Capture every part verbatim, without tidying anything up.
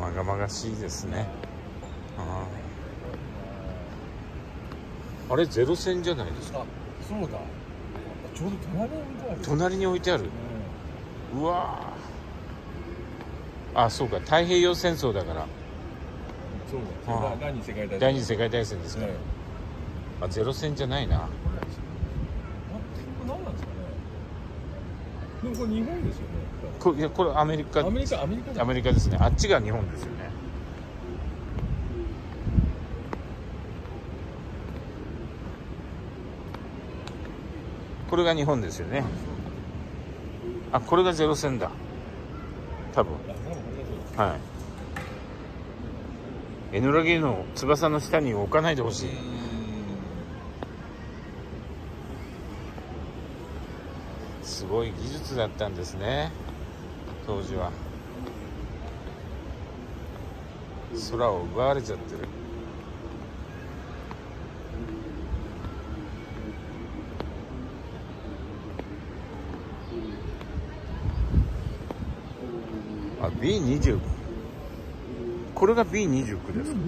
まがまがしいですね。ああ、あれゼロ戦じゃないですか。 あ、そうだ。ちょうど隣に置いてある。 隣に置いてある。 うん、 うわあ。あ、そうか、太平洋戦争だから。 そうだ。 ああ、 第二次世界大戦。 第二次世界大戦ですから。 ね、 あ、ゼロ戦じゃないな。 これ何なんですかね。でもこれ日本ですよね。 これ、いや、これアメリカ。 アメリカ、アメリカだ。 アメリカですね。あっちが日本ですよね。これが日本ですよね。あ、これがゼロ戦だ。多分。はい。エノラギの翼の下に置かないでほしい。すごい技術だったんですね、当時は。空を奪われちゃってる。あ、ビーにじゅう。これが ビーにじゅうきゅう ですか。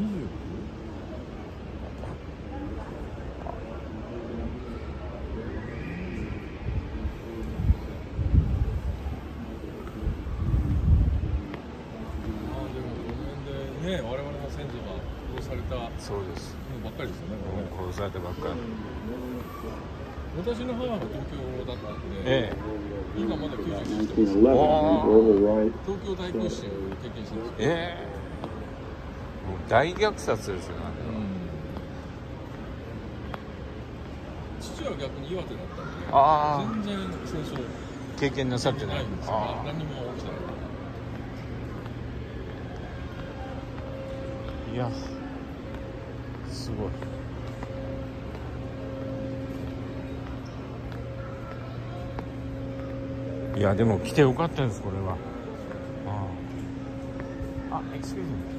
ね、我々の先祖が殺されたそうです。 ばっかりですよね。 もう殺されたばっかり。 私の母が東京だったんで、 ええ、 今まだきゅうじゅうきゅうしてます。 おー、 東京大空襲を経験してるんですよ。 ええ、もう大虐殺ですよね。 父は逆に岩手だったんで、 あ全然戦争経験なさってない。 ないんですよ。 あ何も起きてない。 いや、すごい。いや、でも来てよかったです、これは。ああ、エクスキューズミー。